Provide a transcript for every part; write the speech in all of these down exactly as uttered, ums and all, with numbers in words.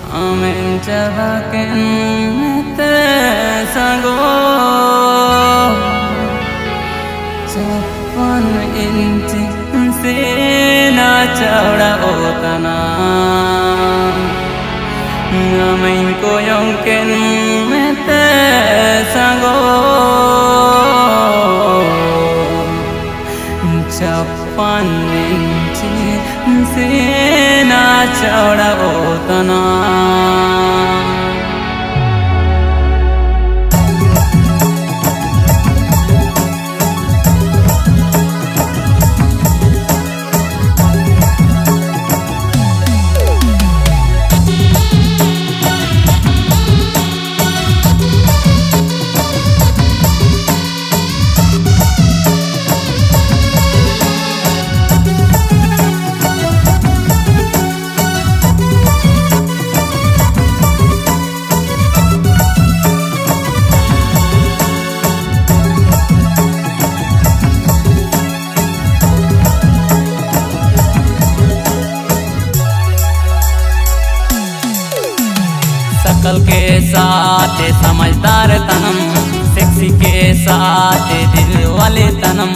Amin jabaken mete sanggo Japan inci sina chawda otana Amin koyongken mete sanggo Japan inci sina chawda otana शकल के साथ समझदार tanam sexy के साथ दिल वाले तनम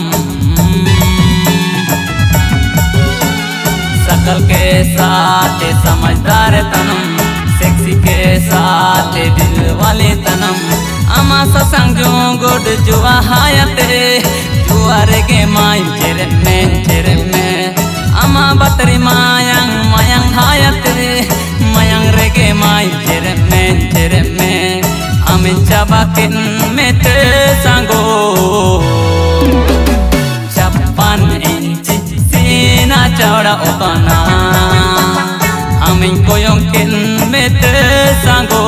शकल के साथ समझदार तनम सेक्सी के साथ दिल वाले तनम अमा ससंग जो गुड जुआ हायते जुआरे के माई चेरे में चेरे में अमा बतरी मायंग मायंग हायते मायंग रेगे माई चेरे में चेरे में अमिन जाबाken mete sanggo Japan inci sina chawda otana Amin koyongken mete sanggo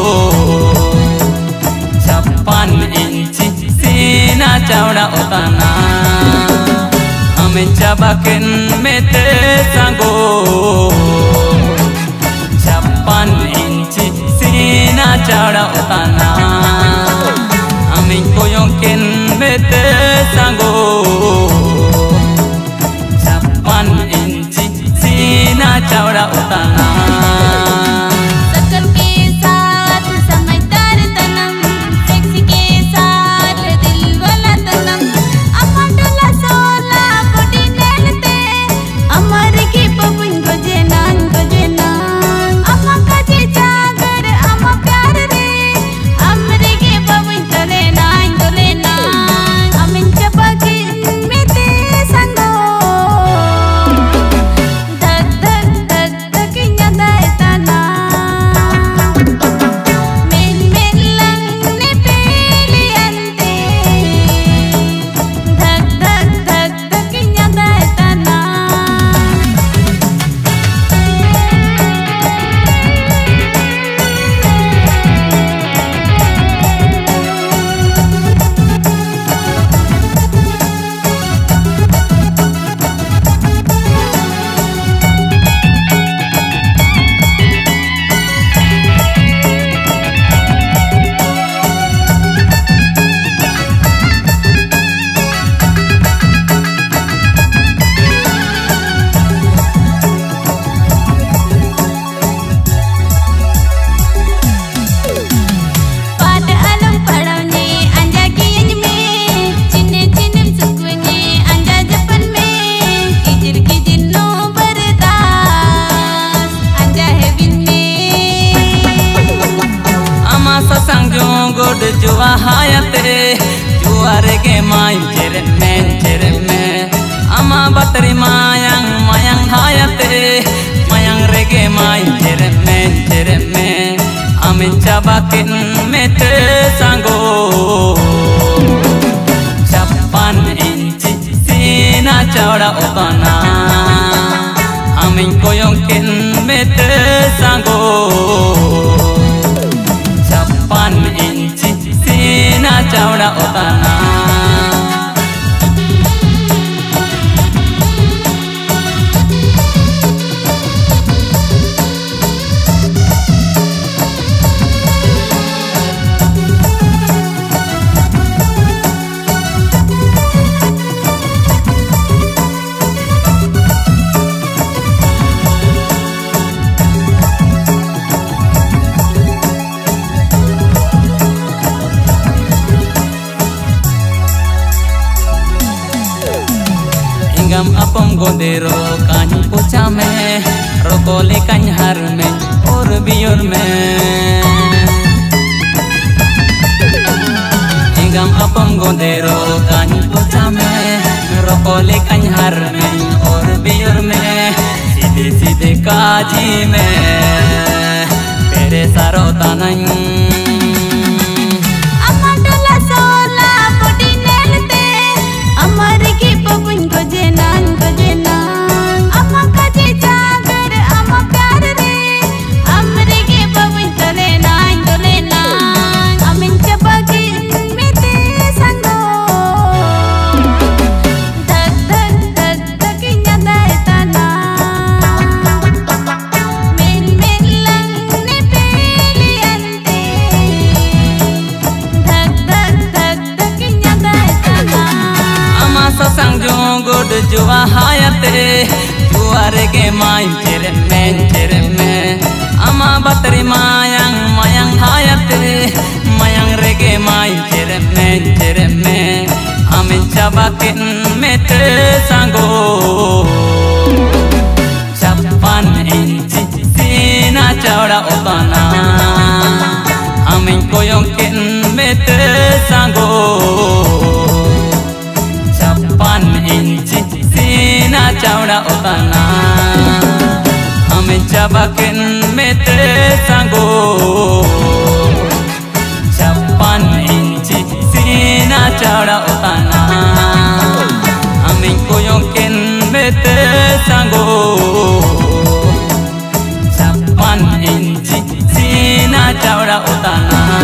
Japan inci sina chawda otana Amin jabaken mete sanggo Japan inci sina chawda otana Amin koyongken mete sanggo Japan inci sina chawda otana गुड जुआ हायते जुआरे के माई चेरे में चेरे में अमा बतरी मायंग मायंग हायते मायंग रेगे माई चेरे में चेरे में अमिन जाबाken mete sanggo Japan inci sina chawda otana Amin koyongken mete sanggo Japan inci sina chawda otana apam gondero kani pocha में rokole kanyhar में और bior में Ingam apam gondero kani pocha में rokole kanyhar में और bior में सीधे सीधे काजी में तेरे सारो तानन sang jongod jua hayate juare ke main tere men tere me ama batri mayang mayang hayate mayang rege main tere men tere me amin chabakin mete sango chapan inchi sina chawda otana amin koyongkin mete sango Pan inci sina chawda otana hame chabakin mete sango chapan inci sina chawda otana hame koyongkin mete sango chapan inci sina chawda otana